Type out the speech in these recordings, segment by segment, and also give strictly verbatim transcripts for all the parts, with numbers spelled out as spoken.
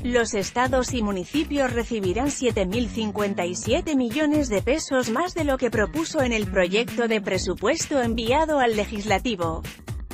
Los estados y municipios recibirán siete mil cincuenta y siete millones de pesos más de lo que propuso en el proyecto de presupuesto enviado al Legislativo.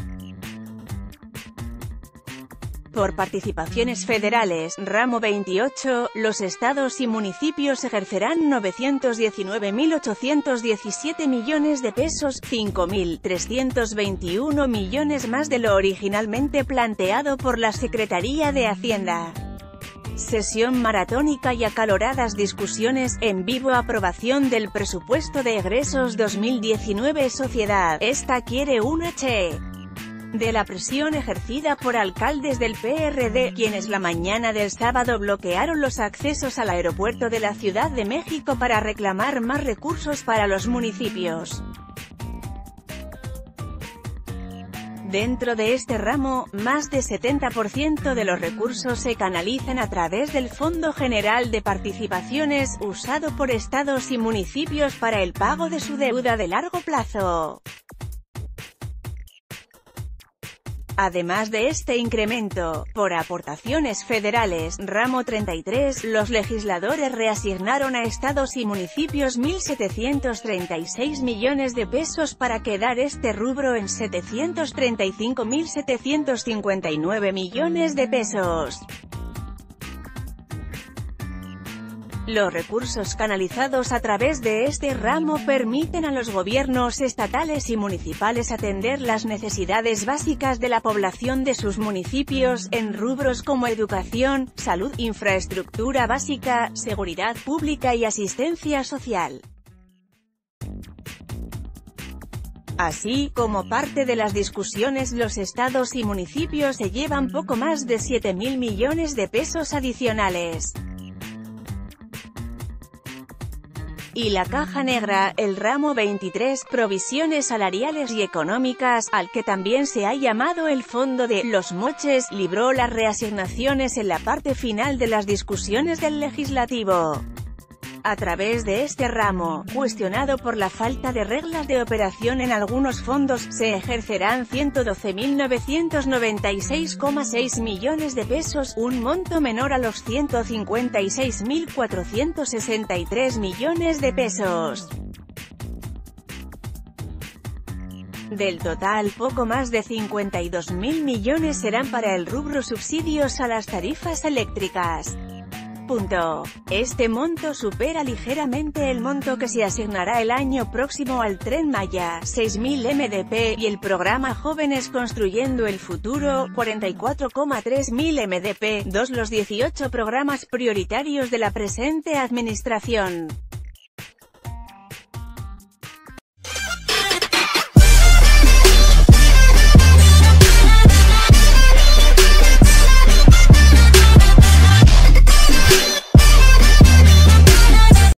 Por participaciones federales, ramo veintiocho, los estados y municipios ejercerán novecientos diecinueve mil ochocientos diecisiete millones de pesos, cinco mil trescientos veintiuno millones más de lo originalmente planteado por la Secretaría de Hacienda. Sesión maratónica y acaloradas discusiones, en vivo aprobación del presupuesto de egresos dos mil diecinueve. Sociedad, esta quiere un H. De la presión ejercida por alcaldes del P R D, quienes la mañana del sábado bloquearon los accesos al aeropuerto de la Ciudad de México para reclamar más recursos para los municipios. Dentro de este ramo, más de setenta por ciento de los recursos se canalizan a través del Fondo General de Participaciones, usado por estados y municipios para el pago de su deuda de largo plazo. Además de este incremento, por aportaciones federales, ramo treinta y tres, los legisladores reasignaron a estados y municipios mil setecientos treinta y seis millones de pesos para quedar este rubro en setecientos treinta y cinco mil setecientos cincuenta y nueve millones de pesos. Los recursos canalizados a través de este ramo permiten a los gobiernos estatales y municipales atender las necesidades básicas de la población de sus municipios, en rubros como educación, salud, infraestructura básica, seguridad pública y asistencia social. Así, como parte de las discusiones, los estados y municipios se llevan poco más de siete mil millones de pesos adicionales. Y la caja negra, el ramo veintitrés, provisiones salariales y económicas, al que también se ha llamado el Fondo de los Moches, libró las reasignaciones en la parte final de las discusiones del Legislativo. A través de este ramo, cuestionado por la falta de reglas de operación en algunos fondos, se ejercerán ciento doce mil novecientos noventa y seis coma seis millones de pesos, un monto menor a los ciento cincuenta y seis mil cuatrocientos sesenta y tres millones de pesos. Del total, poco más de cincuenta y dos mil millones serán para el rubro subsidios a las tarifas eléctricas. Punto. Este monto supera ligeramente el monto que se asignará el año próximo al Tren Maya, seis mil M D P, y el programa Jóvenes Construyendo el Futuro, cuarenta y cuatro coma tres mil M D P, dos los dieciocho programas prioritarios de la presente administración.